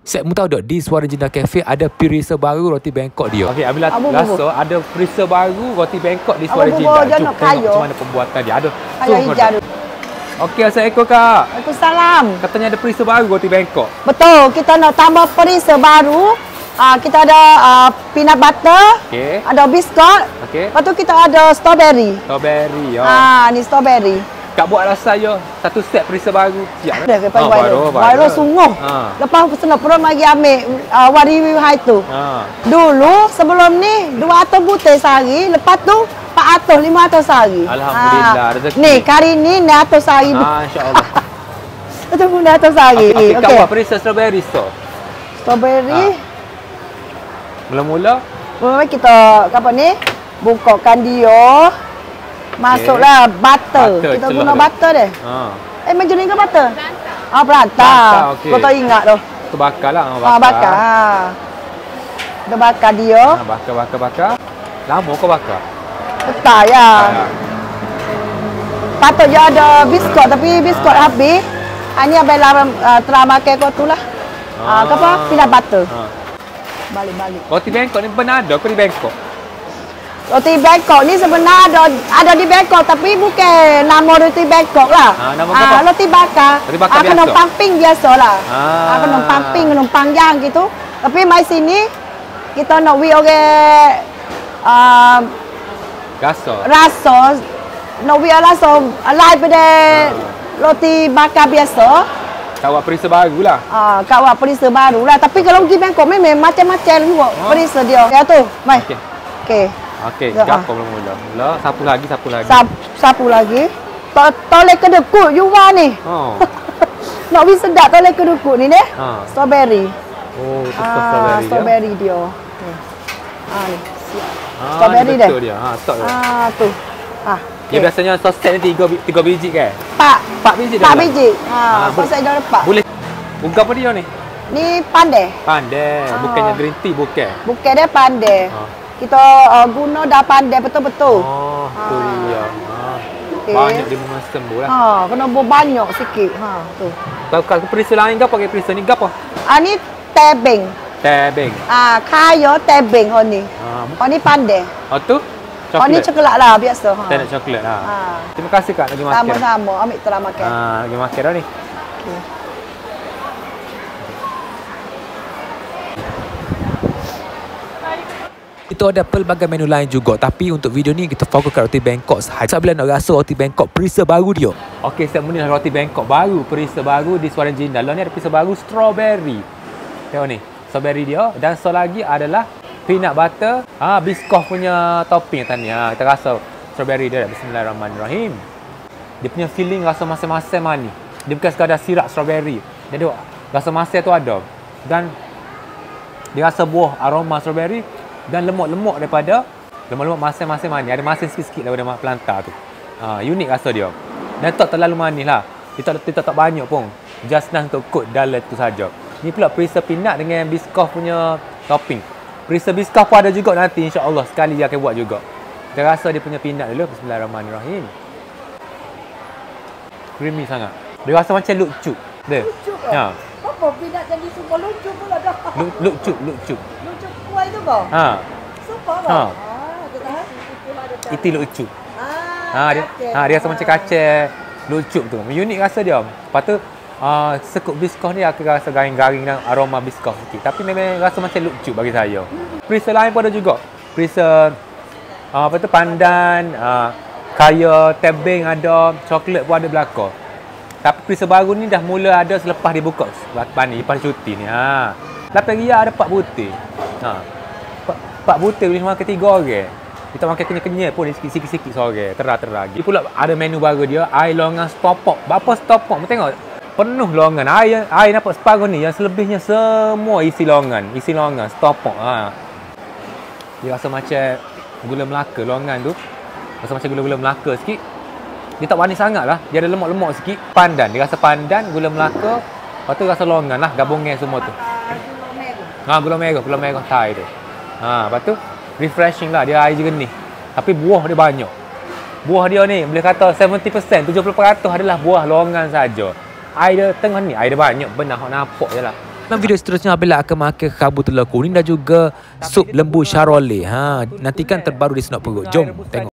Set mu tahu tak, di Suara Jinnah Cafe ada perisa baru roti Bangkok dia. Okey, Amila rasa ada perisa baru roti Bangkok di Suara Jinnah. Jom tengok macam mana pembuatan dia. Ada. Kayu hijau. Okey, Assalamualaikum Kak. Waalaikumsalam. Katanya ada perisa baru roti Bangkok. Betul, kita nak tambah perisa baru. Kita ada peanut butter, ada biskut, lepas tu kita ada strawberry. Strawberry, ni strawberry. Kak buat rasa je satu set perisa baru. Siap. Baru sungguh. Lepas senang perut mari ambil wari hai tu. Dulu sebelum ni 200 butir sehari, lepas tu 400 500 sehari. Alhamdulillah rezeki. Ni kali ni 900 sehari. Insya-Allah. Itu 900 sehari. Okey. Kak buat perisa strawberry tu. Strawberry. Mula-mula kita apa ni? Bukakan dia. Masuklah butter. Kita guna butter deh. Macam ni ke butter? Perantau. Kau tak ingat tu. Tu bakar lah. Bakar. Kita bakar dia. Bakar. Lama kau bakar? Tak ya. Patutnya ada biskut tapi biskut habis. Ini abang telah makan kau tu lah. Apa? Peanut butter. Balik. Roti Bangkok ni benar ada ke di Bangkok? Roti Bangkok ni sebenarnya ada di Bangkok tapi bukan nama roti Bangkok lah. Nama apa? Roti bakar. Roti bakar biasa. Kena pamping biasa lah. Kena pamping, kena panjang gitu. Tapi mai sini kita nak wi rasa nak wi rasa lain pada roti bakar biasa. Kawak perisa baru lah. Kawak perisa baru lah. Tapi kalau pergi Bangkok memang macam-macam juga perisa dia. Ya tu, mai. Okey, gapo mula-mula. Sapu lagi. Sapu lagi. Tolek kedekut juga ni. Nak wis sedap tolek kedekut ni deh. Strawberry. Tu strawberry. Strawberry dia. Ni. Strawberry deh. Stok dia. Tu. Dia biasanya sausage ni 3 biji kan? 4 biji dah. 4 biji. Sausage dah lepas. Boleh. Bukan apa dia ni? Ni pandai. Bukannya green tea bukan. Bukan dia pandai. Kita guna dah pandai betul-betul. Tu dia. Banyak dia memang sembuh lah. Kena banyak sikit. Tu. Kalau perisa lain ke pakai perisa ni gapo? Ni tebing. Kaya tebing ni. Ni pandai. Tu? Coklat. Ni coklat lah biasa. Saya nak coklat lah. Terima kasih Kak lagi makan. Sama-sama. Ambil telah makan. Lagi makan dah ni. Kita ada pelbagai menu lain juga, tapi untuk video ni kita fokus kat roti Bangkok sahaja. Bila nak rasa roti Bangkok perisa baru dia. Okey, saya mula roti Bangkok baru, perisa baru di Suara Jinnah. Lalu ni ada perisa baru strawberry. Tengok ni, strawberry dia. Dan so lagi adalah peanut butter, biskut punya topping atas ni. Kita rasa strawberry dia. Bismillahirrahmanirrahim. Dia punya feeling rasa masam-masam manis. Dia bukan sekadar sirap strawberry. Dia rasa masam tu ada. Dan dia rasa buah aroma strawberry. Dan lemak-lemak daripada lemak-lemak masam-masam manis. Ada masin sikit-sikit daripada pelantar tu. Unik rasa dia. Dan tak terlalu manis lah. Dia tak banyak pun. Just nice untuk coat dalam tu saja. Ni pula perisa peanut dengan biskut punya topping. Perisa biskut pun ada juga nanti insya-Allah. Sekali dia akan buat juga. Kita rasa dia punya peanut dulu. Bismillahirrahmanirrahim. Creamy sangat. Dia rasa macam lucu. Dia. Apa peanut jadi semua lucu pula dah. Lucu. Lucu kuai tu kau? Super kau? Itu lucu. Dia rasa macam kacang lucu tu. Unik rasa dia. Lepas tu sekup biskut ni aku rasa garing-garing dan aroma biskut sikit. Tapi memang rasa macam lucu bagi saya. Perisa lain pun ada juga. Perisa pandan, kaya tebing ada, coklat pun ada belakang. Tapi perisa baru ni dah mula ada selepas dibuka lepas cuti ni. Lepas dia ada 4 butir. 4 butir boleh makan 3 orang. Kita makan kenyal-kenyal pun sikit-sikit seorang. Terang-terang. Dia pula ada menu baru dia, air longan stopok. Berapa stopok? Tengok. Penuh longan. Air nampak separuh ni. Yang selebihnya semua isi longan. Stopok. Dia rasa macam gula Melaka longan tu. Rasa macam gula-gula Melaka sikit. Dia tak manis sangat lah. Dia ada lemak-lemak sikit. Pandan. Dia rasa pandan, gula Melaka. Lepas tu rasa longan lah. Gabungan semua tu. Gula merah Thai tu. Lepas tu refreshing lah. Dia air jernih. Tapi buah dia banyak. Buah dia ni boleh kata 70%, 70% adalah buah longan saja. Air dia tengah ni, air dia banyak. Benar nak nampak je lah. Dalam video seterusnya Abila akan makan khabu telur kuning dan juga sup lembu charolais. Nantikan terbaru di Senok Perut. Jom tengok.